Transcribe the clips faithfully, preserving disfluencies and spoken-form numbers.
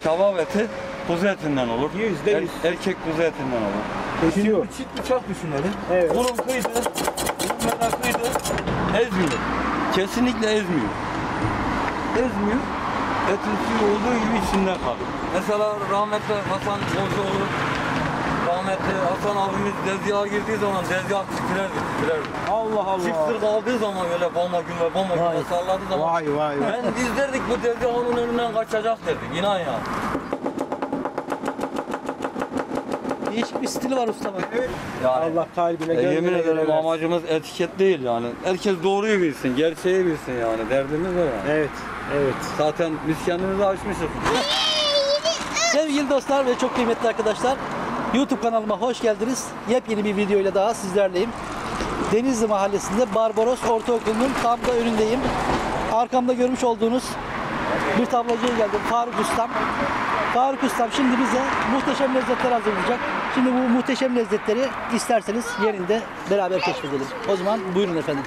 Kebap eti kuzu etinden olur. Yüzde yüz. Er, erkek kuzu etinden olur. Kesiyor. Bir çift bıçak düşünelim. Evet. Bunun kıydı, bunun merakıydı, ezmiyor. Kesinlikle ezmiyor. Ezmiyor. Etin suyu olduğu gibi içinden kalır. Mesela rahmetli Hasan Kocaoğlu, rahmetli Hasan abimiz tezgaha girdiği zaman tezgah titrerdi, titrerdi. Allah Allah. Çifttir kaldığı zaman öyle bomba gün ve bomba gün salladığı zaman Vay vay vay. ben biz derdik bu tezgah onun önünden kaçacak derdik, inan ya. Değişik bir stili var usta bak. Yani, Allah kalbine e, gönlüne yemin ederim göre versin. amacımız etiket değil yani. Herkes doğruyu bilsin, gerçeği bilsin yani. Derdimiz o yani. Evet. Evet. Zaten biz kendimizi aşmışız. Sevgili dostlar ve çok kıymetli arkadaşlar, YouTube kanalıma hoş geldiniz. Yepyeni bir video ile daha sizlerleyim. Denizli Mahallesi'nde Barbaros Ortaokulu'nun tam da önündeyim. Arkamda görmüş olduğunuz bir tablacıya geldim, Faruk Ustam. Faruk Ustam şimdi bize muhteşem lezzetler hazırlayacak. Şimdi bu muhteşem lezzetleri isterseniz yerinde beraber keşfedelim. O zaman buyurun efendim.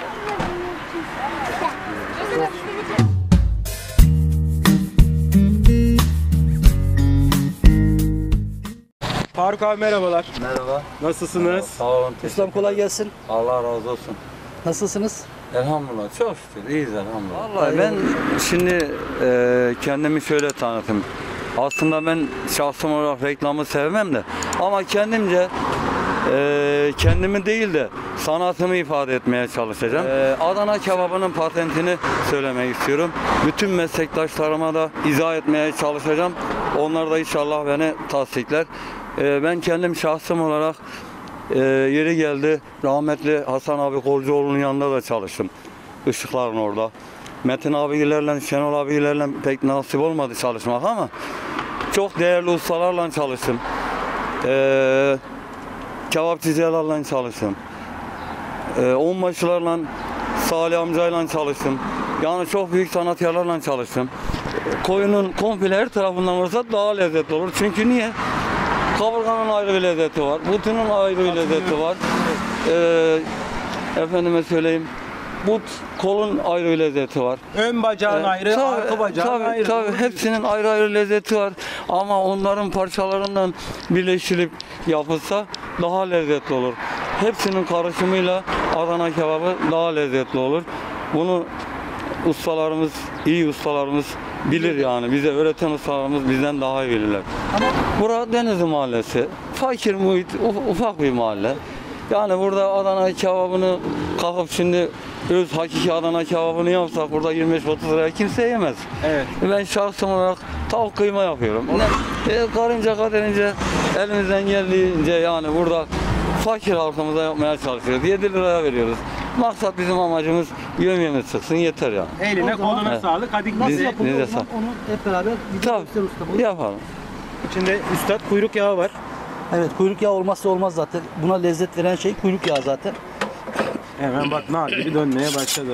Faruk abi merhabalar. Merhaba. Nasılsınız? Sağ olun. Ustam kolay gelsin. Allah razı olsun. Nasılsınız? Elhamdülillah. Çok şükür. İyiyiz elhamdülillah. Vallahi ben şimdi e, kendimi şöyle tanıtayım. Aslında ben şahsım olarak reklamı sevmem de ama kendimce e, kendimi değil de sanatımı ifade etmeye çalışacağım. E, Adana kebabının patentini söylemek istiyorum. Bütün meslektaşlarıma da izah etmeye çalışacağım. Onlar da inşallah beni tasdikler. E, ben kendim şahsım olarak e, yeri geldi rahmetli Hasan abi Kolcuoğlu'nun yanında da çalıştım. Işıkların orada. Metin abilerle, Şenol abilerle pek nasip olmadı çalışmak ama çok değerli ustalarla çalıştım. Ee, kebapçılarla çalıştım. Ee, onbaşılarla, Salih amcayla çalıştım. Yani çok büyük sanatkarlarla çalıştım. Koyunun komple her tarafından olursa daha lezzetli olur. Çünkü niye? Kaburganın ayrı bir lezzeti var. Butunun ayrı bir lezzeti var. Ee, efendime söyleyeyim. But, kolun ayrı bir lezzeti var. Ön bacağın Ee, ayrı, tabii, arka bacağın tabii, ayrı. Tabii, hepsinin ayrı ayrı lezzeti var. Ama onların parçalarından birleştirilip yapılsa daha lezzetli olur. Hepsinin karışımıyla Adana kebabı daha lezzetli olur. Bunu ustalarımız, iyi ustalarımız bilir yani. Bize öğreten ustalarımız bizden daha iyi bilirler. Ama burası Denizli Mahallesi. Fakir muhit, ufak bir mahalle. Yani burada Adana kebabını kalkıp şimdi öz hakiki Adana kebabını yapsak burada yirmi beş otuz liraya kimse yemez. Evet. Ben şahsım olarak tavuk kıyma yapıyorum. Ne, e, karınca kaderince elimizden geldiğince yani burada fakir halkımıza yapmaya çalışıyoruz. yedi liraya veriyoruz. Maksat bizim amacımız yemeğimiz çıksın yeter yani. Eline O zaman- koluna Evet. sağlık. Hadi Nasıl Bize- gidelim. yapılıyor? bize O zaman sağ- onu hep beraber bir Tabii, göster usta. Bu. yapalım. İçinde üstad kuyruk yağı var. Evet, kuyruk yağı olmazsa olmaz zaten. Buna lezzet veren şey kuyruk yağı zaten. Hemen bak nar gibi dönmeye başladı.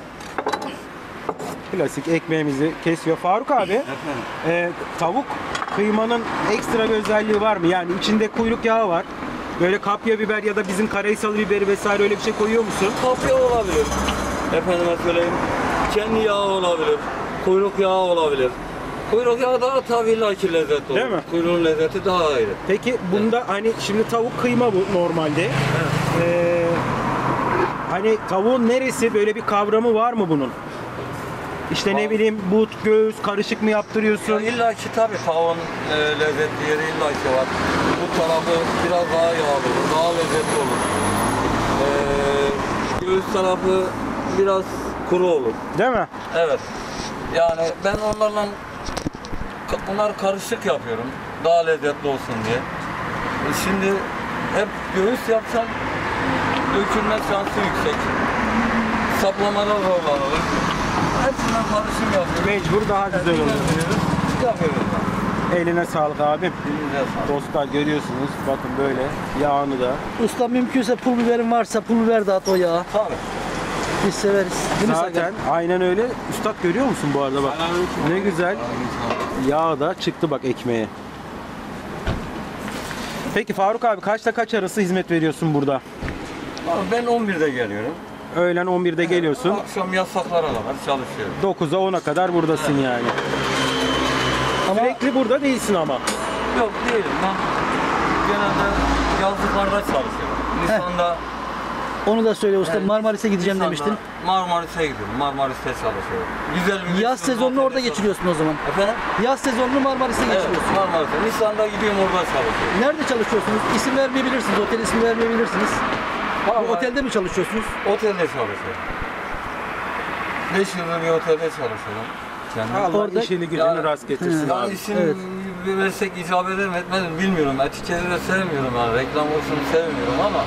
Klasik ekmeğimizi kesiyor. Faruk abi, e, tavuk kıymanın ekstra bir özelliği var mı? Yani içinde kuyruk yağı var. Böyle kapya biber ya da bizim Karaysalı biberi vesaire öyle bir şey koyuyor musun? Kapya olabilir. Efendime söyleyeyim. Kendi yağı olabilir. Kuyruk yağı olabilir. Kuyruk yağı daha tabii illaki lezzetli olur. Değil mi? Kuyruğun lezzeti daha ayrı. Peki bunda hani şimdi tavuk kıyma bu normalde. Ee, hani tavuğun neresi böyle bir kavramı var mı bunun? İşte Var. ne bileyim but, göğüs karışık mı yaptırıyorsun? Ya illa ki tabii tavuğun e, lezzetli yeri illa ki var. Bu tarafı biraz daha yağlı olur, daha lezzetli olur. E, göğüs tarafı biraz kuru olur. Değil mi? Evet. Yani ben onlarla bunlar karışık yapıyorum. Daha lezzetli olsun diye. E şimdi hep göğüs yapsam dökülme şansı yüksek. Saplamada zorlanır. Hepsinden karışım yapıyorum. Mecbur daha güzel olur. Yapıyoruz. Eline sağlık abim. Elinize sağlık. Dostlar görüyorsunuz bakın böyle yağını da. Usta mümkünse pul biberin varsa pul biber dağıt o yağı. Tabii. Biz severiz. Değil mi Zaten Serkan? aynen öyle. Üstad görüyor musun bu arada bak. Ne güzel yağ da çıktı bak ekmeğe. Peki Faruk abi kaçta kaç arası hizmet veriyorsun burada? Abi ben on birde geliyorum. Öğlen on birde geliyorsun. Akşam yasaklara kadar çalışıyorum. dokuza ona kadar buradasın yani. Ama Sürekli burada değilsin ama. Yok değilim. Ben genelde yazlıklarda çalışıyorum. Nisan'da onu da söyle usta. Evet. Marmaris'e gideceğim Nisan'da demiştin. Marmaris'e gidiyorum. Marmaris'te çalışıyorum. Güzel bir Yaz sürü sezonunu orada otelde geçiriyorsun o zaman. Efendim? Yaz sezonunu Marmaris'te Evet, geçiriyorsun. Marmaris'te. Nisan'da gidiyorum orada çalışıyorum. Nerede çalışıyorsunuz? İsim vermeyebilirsiniz. Otel ismi vermeyebilirsiniz. Bu Vallahi otelde mi çalışıyorsunuz? Otelde çalışıyorum. beş yıldır bir otelde çalışıyorum. Kendim. Allah Orada- işini gücünü Yani- rast getirsin Yani abi. isim Evet. bir meslek icap eder mi etmez mi bilmiyorum. Etiketi de sevmiyorum yani. Reklam olsun sevmiyorum ama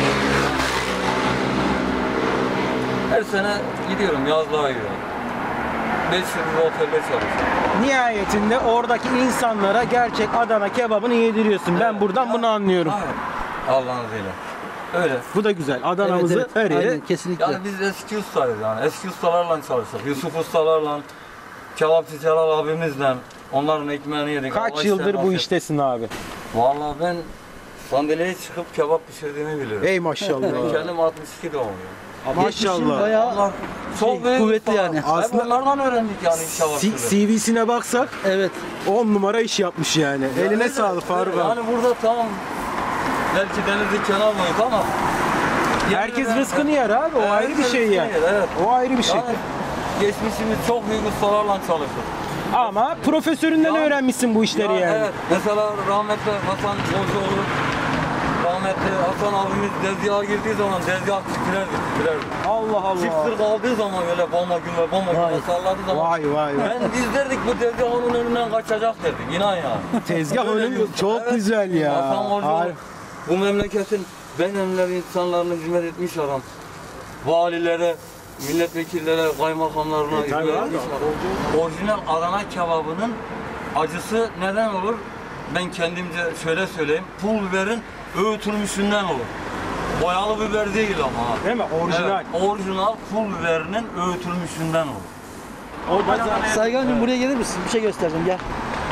her sene gidiyorum, yazlığa gidiyorum. beş yıldır otelde çalışıyorum. Nihayetinde oradaki insanlara gerçek Adana kebabını yediriyorsun. Ben buradan Ya- bunu anlıyorum. Evet. Allah'ın izniyle. Öyle. Bu da güzel. Adana'mızı Evet, evet. her yere Aynen, kesinlikle. Yani biz eski ustayız yani. Eski ustalarla çalıştık. Yusuf ustalarla, kebapçı Celal abimizle. Onların ekmeğini yedik. kaç Allah yıldır işlerini bu nasip- iştesin abi? Vallahi ben sandalyeye çıkıp kebap pişirdiğimi biliyorum. Ey Ben maşallah. kendim altmış iki doğumluyum. Geçmişin Maşallah. bayağı Allah çok Şey, büyük kuvvetli usta. yani. Hep Aslında- onlardan öğrendik yani iş C- havasını. C V'sine baksak evet. on numara iş yapmış yani. Eline öyle, sağlık Faruk öyle. abi. Yani burada tamam belki denizi kenar boyut ama Herkes yemin rızkını yer abi. O Evet, ayrı bir herkes şey ya. rızkını yer, evet. O ayrı bir şey. Yani geçmişimiz çok büyük ustalarla çalıştık. Ama profesöründen Ya- öğrenmişsin bu işleri Ya yani. Evet. Mesela rahmetli Hasan Hocaoğlu, rahmetli Hasan abimiz tezgaha girdiği zaman tezgah titrerdi, titrerdi. Allah Allah. Çifttir kaldığı zaman böyle bomba gün ve bomba Vay. gün salladığı zaman Vay vay vay. ben biz derdik bu tezgah onun önünden kaçacak derdik. İnan ya. Tezgah Öyle önü bir- çok Evet. güzel ya. Hasan Hocaoğlu Har- bu memleketin ben emler insanlarına hizmet etmiş adam. Valilere, milletvekillere, kaymakamlarına hizmet tabii abi. etmiş adam. Orijinal Adana kebabının acısı neden olur? Ben kendimce şöyle söyleyeyim. Pul biberin öğütülmüşünden olur. Boyalı biber değil ama. ha. Değil mi? Orijinal. Evet, orijinal pul biberinin öğütülmüşünden olur. O da Saygancığım buraya gelir misin? Bir şey göstereceğim gel.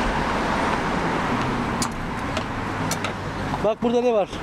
Bak burada ne var?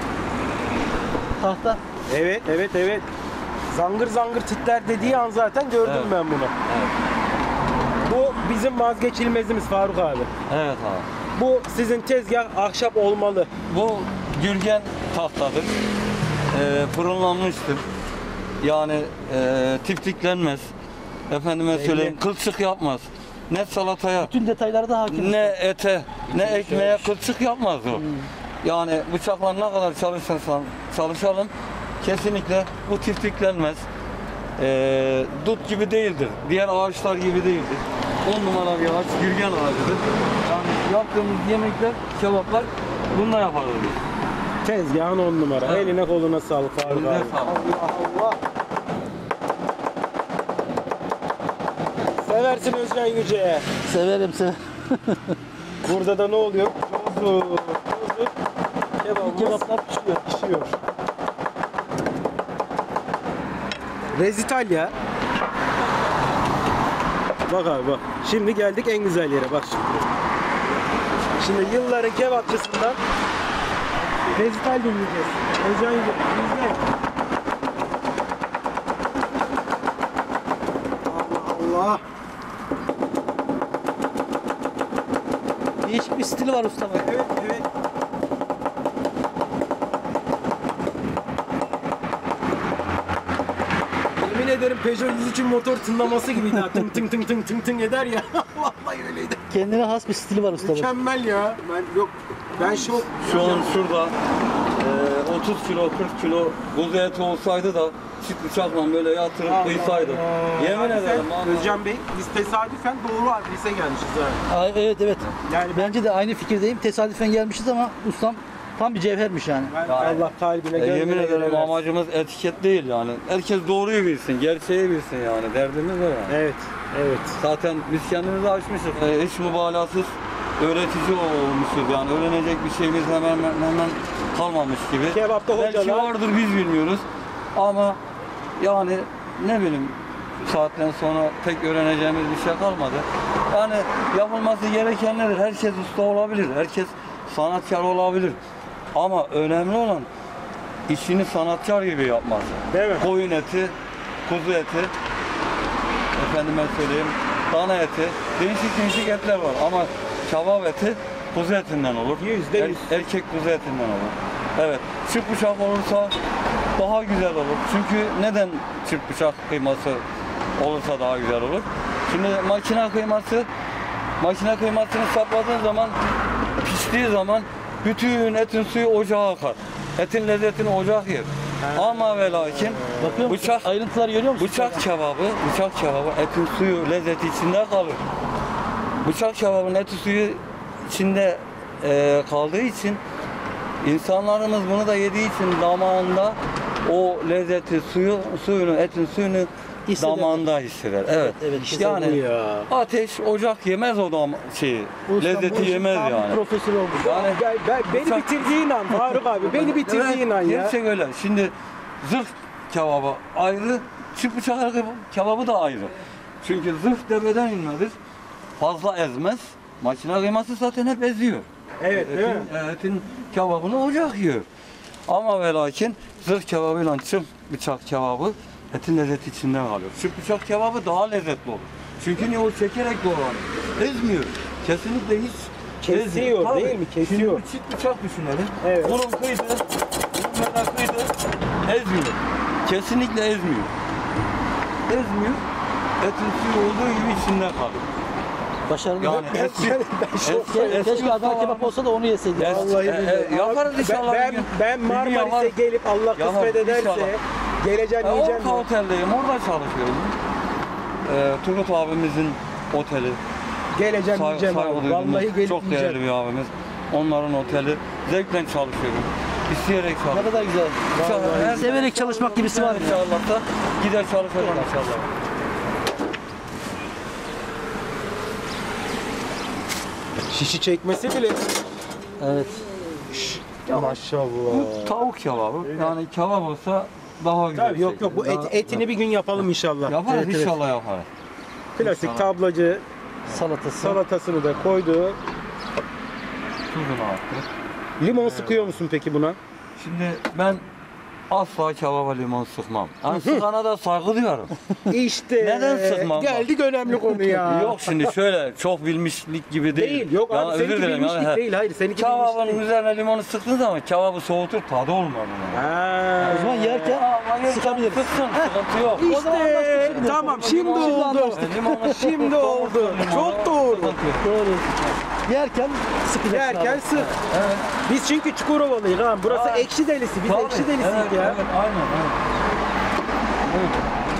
Tahta. Evet, evet, evet. Zangır zangır titler dediği an zaten gördüm Evet. ben bunu. Evet. Bu bizim vazgeçilmezimiz Faruk abi. Evet abi. Bu sizin tezgah ahşap olmalı. Bu gürgen tahtadır. Ee, fırınlanmıştır. Yani e, tiftiklenmez. Efendime söyleyeyim kılçık yapmaz. Ne salataya, Bütün detaylara da hakim. ne ete, ne ekmeğe kılçık yapmaz o. Yani bıçakla ne kadar çalışırsan çalışalım kesinlikle bu tiftiklenmez. Ee, dut gibi değildir. Diğer ağaçlar gibi değildir. On numara bir ağaç, gürgen ağacıdır. Yani yaptığımız yemekler, kebaplar bununla yaparız biz. Tezgahın on numara. Evet. Eline koluna sağlık Faruk Eline abi. sağlık. Allah Allah. Seversin Özcan Yüce'ye. Severim severim. Burada da ne oluyor? Kuzu, kuzu. Kebabımız Kebaplar pişiyor. pişiyor. Rezital ya. Bak abi bak. Şimdi geldik en güzel yere bak şimdi. Şimdi yılların kebapçısından rezital dinleyeceğiz. Özcan Yüce. İzle. Allah Allah. Değişik bir stili var ustam. Evet evet. Yemin ederim Peugeot yüz üçün motor tınlaması gibiydi ha. Tın tın tın tın tın tın eder ya. Vallahi öyleydi. Kendine has bir stili var ustamın. Mükemmel ya. Ben yok. Ben şok. Şu an şurada e, otuz kilo, kırk kilo kuzu eti olsaydı da çift bıçakla böyle yatırıp kıysaydım. Yemin ederim. abi. Özcan Bey, biz tesadüfen doğru adrese gelmişiz ha. Aa, evet evet. Yani ben, Bence de aynı fikirdeyim. Tesadüfen gelmişiz ama ustam tam bir cevhermiş yani. ben Yani, Allah kalbine E, gönlüne yemin göre ederim versin. amacımız etiket değil yani. Herkes doğruyu bilsin, gerçeği bilsin yani. Derdimiz o yani. Evet, evet. Zaten biz kendimizi aşmışız. E, hiç mübalağasız öğretici olmuşuz yani. Öğrenecek bir şeyimiz hemen hemen kalmamış gibi. Kebapta Belki hocalar. vardır biz bilmiyoruz. Ama yani ne bileyim bu saatten sonra pek öğreneceğimiz bir şey kalmadı. Yani yapılması gerekenler herkes usta olabilir. Herkes sanatkar olabilir. Ama önemli olan işini sanatkar gibi yapması. Değil mi? Koyun eti, kuzu eti, efendime söyleyeyim, dana eti, değişik değişik etler var ama kebap eti kuzu etinden olur. Yüzde yüz. Er- erkek kuzu etinden olur. Evet. Çift bıçak olursa daha güzel olur. Çünkü neden çift bıçak kıyması olursa daha güzel olur? Şimdi makine kıyması, makine kıymasını sapladığın zaman, piştiği zaman bütün etin suyu ocağa akar. Etin lezzetini ocak yer. Ama ve lakin Bakıyor musun? bıçak Ayrıntıları görüyor musun? Bıçak kebabı, bıçak kebabı etin suyu lezzeti içinde kalır. Bıçak kebabının eti suyu içinde e, kaldığı için insanlarımız bunu da yediği için damağında o lezzeti, suyu, suyunu, etin suyunu Hisseder. damağında hisseder. Evet. evet, İşte yani bu ya. ateş, ocak yemez o dam şeyi. Bu İstanbul lezzeti işin yemez tam yani. Profesör olmuş. Yani Ben, ben, beni Bıçak- bitirdiğin an Faruk abi, beni bitirdiğin an evet, ya. gerçek öyle. Şimdi zırh kebabı ayrı, çift bıçak kebabı da ayrı. Çünkü zırh deveden inmedir. Fazla ezmez. Makine kıyması zaten hep eziyor. Evet, değil mi? Etin, etin kebabını ocak yiyor. Ama ve lakin zırh kebabıyla çift bıçak kebabı etin lezzeti içinden kalıyor. Çift bıçak kebabı daha lezzetli olur. Çünkü niye o çekerek doğranıyor. Ezmiyor. Kesinlikle hiç Kesiyor, ezmiyor. Tabii. değil mi? Kesiyor. Şimdi bir çift bıçak düşünelim. Evet. Bunun kıydı, bunun mesela kıydı, ezmiyor. Kesinlikle ezmiyor. Ezmiyor. Etin suyu olduğu gibi içinden kalıyor. Başarılı. Yani eski, ben şok eski, Ke- eski Keşke Adana kebap olsa da onu yeseydik. Es- Vallahi e, e, billahi. yaparız Ben- inşallah bir Ben, gün. ben Bir gün Marmaris'e yaparız. gelip Allah Yaparız, kısmet ederse inşallah. geleceğim E, yiyeceğim. Orta oteldeyim, orada çalışıyorum. E, Turgut abimizin oteli. Geleceğim Say- yiyeceğim abi. saygı Vallahi duyduğumuz gelip çok yiyeceğim. değerli bir abimiz. Onların oteli. Zevkle çalışıyorum. İsteyerek Ne çalışıyorum. kadar güzel. İnşallah her- Severek çalışmak gibisi var mı? İnşallah da gider çalışacağım inşallah. Şişi çekmesi bile. Evet. Maşallah. Bu tavuk kebabı. Yani kebap olsa daha güzel. Tabii yok yok bu et, Daha- etini bir gün yapalım inşallah. Yaparız Evet, evet. inşallah yaparız. Klasik İnşallah. tablacı Salatası. salatasını da koydu. Tuzunu attık. Limon sıkıyor musun peki buna? Şimdi ben asla kebaba limon sıkmam. Yani sıkana da saygı duyuyorum. İşte Neden sıkmam bak? geldik önemli konu ya. Yok şimdi şöyle çok bilmişlik gibi değil. Değil. Yok Yani abi özür seninki dilerim bilmişlik yani, he. değil. Hayır seninki Kebabın bilmişlik değil. üzerine limonu sıktığın zaman kebabı soğutur, tadı olmaz bunun. Ha. O zaman yerken sıkabiliriz. Sıksın, sıkıntı yok. O zaman İşte anlaştık şimdi. tamam şimdi Limonu- oldu. E, limonu- Şimdi oldu. Limonu- Çok doğru. sıkıntı yok. Doğru. Yerken sıkacaksın Yerken abi. sık. Evet. Biz çünkü Çukurovalıyız ha. Burası Aa. ekşi delisi. Biz Tabii, ekşi delisiyiz evet, ya. Evet, aynen. Evet. Evet.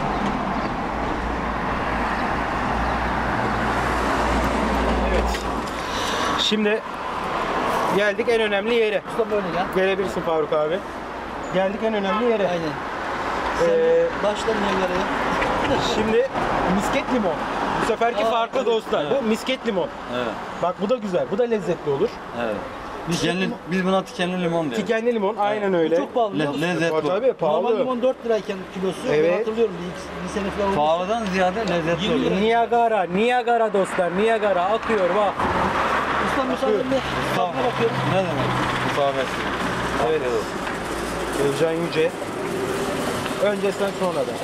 Evet. Şimdi geldik en önemli yere. Usta böyle gel. Gelebilirsin Faruk abi. Geldik en önemli yere. Aynen. Sen Ee, başla nereye? Şimdi misket limon. Bu seferki Aa, farklı evet, dostlar. evet. Bu misket limon. Evet. Bak bu da güzel. Bu da lezzetli olur. Evet. Tikenli, biz buna tikenli limon diyoruz. Tikenli limon aynen öyle. Çok pahalı biliyor Le- musun? lezzetli. Aa, tabii Normal pahalı. limon dört lirayken kilosu. Evet. Ben hatırlıyorum bir, bir sene falan olmuş. Pahalıdan ziyade lezzetli Yirmi oluyor. lira. Niagara, Niagara dostlar. Niagara akıyor bak. Usta müsaadenle tadına bakıyorum. Ne demek? Müsaade. Evet. Özcan Yüce. Önce sen sonra da.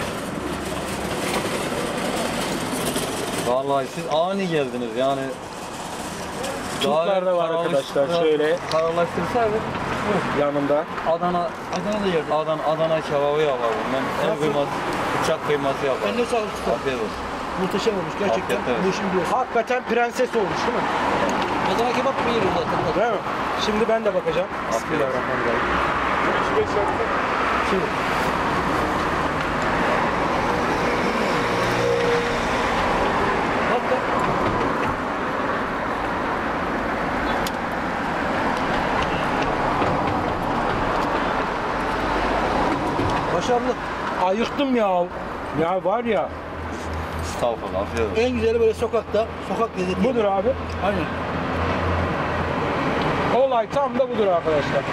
Vallahi siz ani geldiniz yani. Çubuklar da var arkadaşlar, şöyle. Kararlaştırsaydık Yanında. Adana Adana'da yerdim. Adana Adana kebabı yapardım. Ben el Nasıl? kıyması, bıçak kıyması yapardım. Eline sağlık usta. Afiyet olsun. Muhteşem olmuş gerçekten. Afiyet olsun. Bu işin biliyorsun. Hakikaten prenses olmuş değil mi? Adana kebap mı yiyoruz zaten? Değil mi? Şimdi ben de bakacağım. Bismillahirrahmanirrahim. Şimdi. Bak bak. Başarılı. Ayıktım ya. Ya var ya. Estağfurullah. Afiyet olsun. En güzeli böyle sokakta, sokak lezzeti. Budur abi. Aynen. Olay tam da budur arkadaşlar.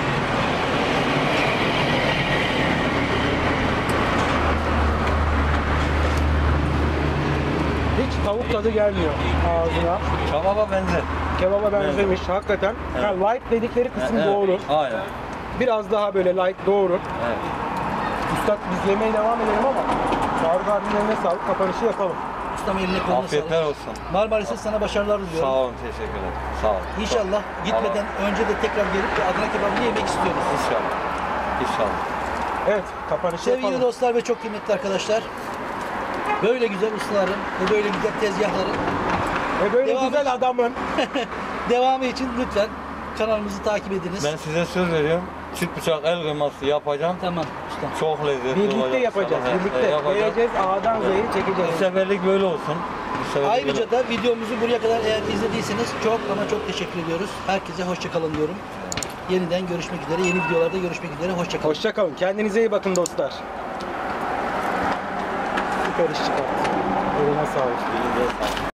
Hiç tavuk tadı gelmiyor ağzına. Kebaba benzer. Kebaba benzemiş hakikaten. Evet. Ha, light dedikleri kısım Evet. doğru. Aynen. Biraz daha böyle light doğru. Evet. Üstad biz yemeğe devam edelim ama Faruk abinin eline sağlık, kapanışı yapalım. Ustam eline koluna Afiyetler sağlık. olsun. Marmaris'e sana başarılar diliyorum. Sağ olun, teşekkür ederim. Sağ olun. İnşallah gitmeden önce de tekrar gelip bir Adana kebabını yemek istiyoruz. İnşallah. İnşallah. Evet, kapanışı Sevgili yapalım. dostlar ve çok kıymetli arkadaşlar, böyle güzel ustaların ve böyle güzel tezgahların Ve böyle Devam güzel et. adamın devamı için lütfen kanalımızı takip ediniz. Ben size söz veriyorum. Çift bıçak el kıyması yapacağım. Tamam ustam. Çok lezzetli birlikte olacak. yapacağız. Evet, Birlikte evet, yapacağız. geleceğiz, A'dan Z'yi Bu çekeceğiz. seferlik böyle olsun. Bu seferlik Ayrıca da videomuzu buraya kadar eğer izlediyseniz çok ama çok teşekkür ediyoruz. Herkese hoşça kalın diyorum. Yeniden görüşmek üzere. Yeni videolarda görüşmek üzere. Hoşça kalın. Hoşça kalın. Kendinize iyi bakın dostlar. Süper iş çıkarttı. Eline sağlık. böyle. Elinize sağlık.